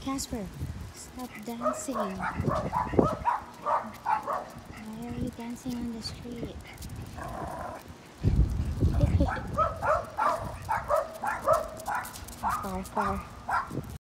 Casper, stop dancing. Why are you dancing on the street? Far, far.